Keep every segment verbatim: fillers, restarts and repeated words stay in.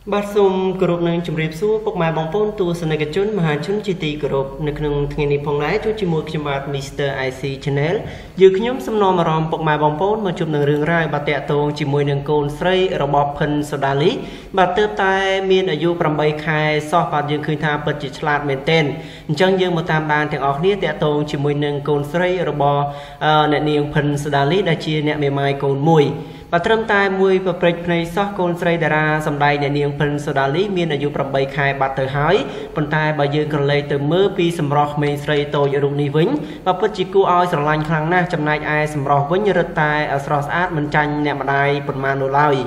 បាទសូមគោរពនឹងជម្រាបសួរពុកម៉ែបងប្អូនទស្សនិកជនមហាជនជាទីគោរពនៅក្នុងថ្ងៃនេះផងដែរជួបជាមួយខ្ញុំបាទ Mister ไอ ซี Channel យើងខ្ញុំសំណូមអារម្មណ៍ពុកម៉ែបងប្អូនមកជួបនឹងរឿងរ៉ាវបាទតាក់ទងជាមួយនឹងកូនស្រីរបស់ភិនសូដាលីបាទទើបតែមានអាយុប្រាំបីខែសោះបាទយើងឃើញថាពិតជាឆ្លាតមែនទែនអញ្ចឹងយើងមកតាមដានទាំងអស់គ្នាតាក់ទងជាមួយនឹងកូនស្រីរបស់អ្នកនាងភិនសូដាលីដែលជាអ្នកមេម៉ាយកូនមួយបាទត្រឹមតែមួយប្រព្រឹត្តភ្នែកសោះកូនស្រីតារាសម្ដែងអ្នកនាងភិនសូដាលីមានអាយុប្រាំបីខែបាត់ទៅហើយប៉ុន្តែបើយើងក្រឡេកទៅមើលពីសម្រស់ក្មេងស្រីតូចរូបនេះវិញបាទពិតជាគួរឲ្យស្រឡាញ់ខ្លាំងណាស់ចំណែកឯសម្រស់វិញរឹតតែស្រស់ស្អាតមិនចាញ់អ្នកម្ដាយប៉ុន្មាននោះឡើយ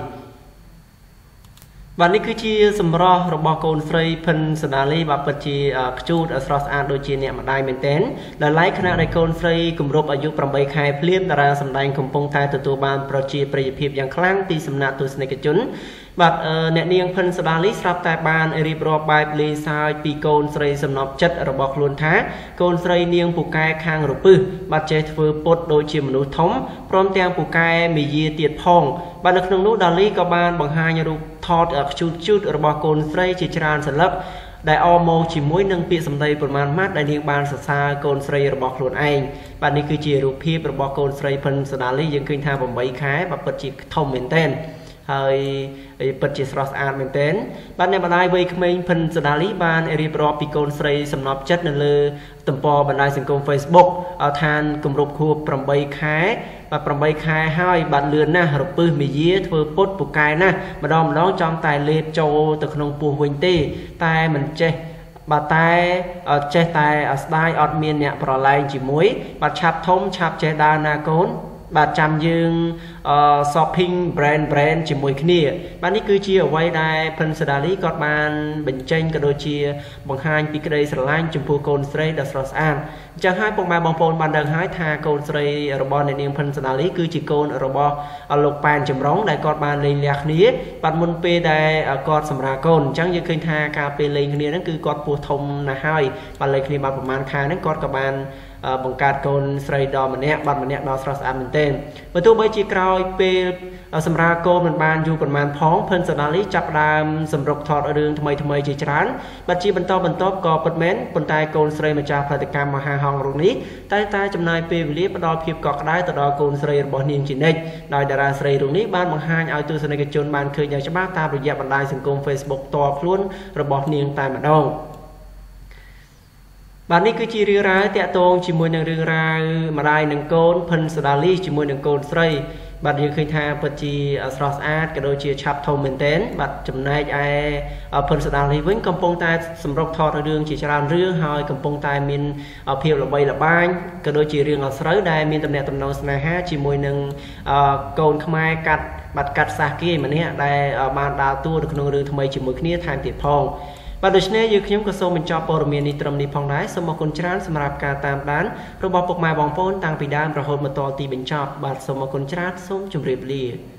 បាទនេះគឺជាសម្រស់របស់កូនស្រីភិនសូដាលីបាទពិតជាខ្ជូតស្រស់ស្អាតដូចជាអ្នកម្ដាយមែនទែនដែលឡែកខណៈដែលកូនស្រីគម្រប់អាយុប្រាំបីខែភ្លាមតារាសម្ដែងកំពុងតែទទួលបានប្រជាប្រិយភាពយ៉ាងខ្លាំងពីសំណាក់ទស្សនិកជនបាទអ្នកនាងភិនសូដាលីស្រាប់តែបានរៀបរាប់បែបលេងសើចពីកូនស្រីសំណប់ចិត្តរបស់ខ្លួនថាកូនស្រីនាងពូកែខាងរពឹសបាទចេះធ្វើពុតដូចជាមនុស្សធំព្រមទាំងពូកែមាយាទៀតផងបាទនៅក្នុងនោះដាលីក៏បានបង្ហាញរូបថតខ្ជូតខ្ជូតរបស់កូនស្រីជាច្រើនសន្លឹកដែលអមមកជាមួយនឹងពាក្យសម្ដីប្រមាណម៉ាត់ដែលនាងបានសរសើរកូនស្រីរបស់ខ្លួនឯងបាទនេះគឺជារូបភាពរបស់កូនស្រីភិនសូដាលីយើងឃើញថាប្រាំបីខែបាទពិតជាធំមែនទែនហើយពិតជាស្រស់ស្អាតមែនទែនបាទអ្នកម្ដាយវ័យក្មេងភិនសូដាលីបានរៀបរាប់ពីកូនស្រីសំណប់ចិត្តនៅលើទំព័របណ្ដាញសង្គម Facebook ឲ្យឋានគម្រប់ខួបប្រាំបីខែបាទប្រាំបីខែហើយបាទលឿនណាស់រពឹសមាយាធ្វើពុតពូកែណាស់ម្ដងម្ដងចង់តែលេបចូលទៅក្នុងពោះវិញទេតែមិនចេះបាទតែចេះតែស្ដាយអត់មានអ្នកប្រឡែងជាមួយបាទឆាប់ធំឆាប់ចេះដើរណាកូនបាទចាំយើងអឺ shopping brand brand ជាមួយគ្នាបាទនេះគឺជាអ្វីដែលភិនសូដាលីគាត់បានបញ្ចេញក៏ដូចជាបង្ហាញពីក្តីស្រឡាញ់ចំពោះកូនស្រីដ៏ស្រស់ស្អាតអញ្ចឹងហើយពុកម៉ែបងប្អូនបានដឹងហើយថាកូនស្រីរបស់អ្នកនាងភិនសូដាលីគឺជាកូនរបស់លោកប៉ែនចម្រុងដែលគាត់បានលេងលះគ្នាបាទមុនពេលដែលគាត់សម្រាលកូនអញ្ចឹងយើងឃើញថាការពេលលេងគ្នាហ្នឹងគឺគាត់ពោះធំណាស់ហើយបាទលេងគ្នាបានប្រហែលខែហ្នឹងគាត់ក៏បានបង្កើតកូនស្រីដ៏ម្នាក់បាត់ម្នាក់ដ៏ស្រស់ស្អាតមែនទែនបើទោះបីជាក្រោយពេលសម្រាប់កូនមិនបានយូរប៉ុន្មានផងភិនសូដាលីចាប់ដើមសម្រុកថតរឿងថ្មីថ្មីជាច្រើនបាទជាបន្តបន្ទាប់ក៏ពិតមែនប៉ុន្តែកូនស្រីម្ចាស់ផលិតកម្មមហាហង្សរូបនេះតែតែចំណាយពេលវេលាផ្ដល់ភាពកក់ក្ដៅទៅដល់កូនស្រីរបស់នាងជានិច្ចដោយតារាស្រីរូបនេះបានបង្ហាញឲ្យទស្សនិកជនបានឃើញយ៉ាងច្បាស់តាមរយៈបណ្ដាញសង្គម Facebook ផ្ទាល់ខ្លួនរបស់នាងតែម្ដងបាទនេះគឺជារឿងរ៉ាវតាក់ទងជាមួយនឹងរឿងរ៉ាវម្ដាយនិងកូនភិនសូដាលីជាមួយនឹងកូនស្រីបាទយើងឃើញថាពិតជាស្រស់ស្អាតក៏ដូចជាឆាប់ធំមែនទែនបាទចំណែកឯភិនសូដាលីវិញកំពុងតែសម្រុកថតរឿងជាច្រើនរឿងហើយកំពុងតែមានភាពល្បីល្បាញក៏ដូចជារឿងអស្រូវដែលមានទំនាក់ទំនងស្នេហាជាមួយនឹងកូនខ្មែរកាត់បាត់កាត់សាសគេម្នាក់ដែលបានដើរតួនៅក្នុងរឿងថ្មីជាមួយគ្នាថែមទៀតផងបាទដូច្នេះយើងខ្ញុំក៏សូមបញ្ចប់ព័ត៌មាននេះត្រឹមនេះផងដែរសូមអរគុណច្រើនសម្រាប់ការតាមដានរបស់ពុកម៉ែបងប្អូនតាំងពីដើមរហូតមកដល់ទីបញ្ចប់បាទសូមអរគុណច្រើនសូមជម្រាបលា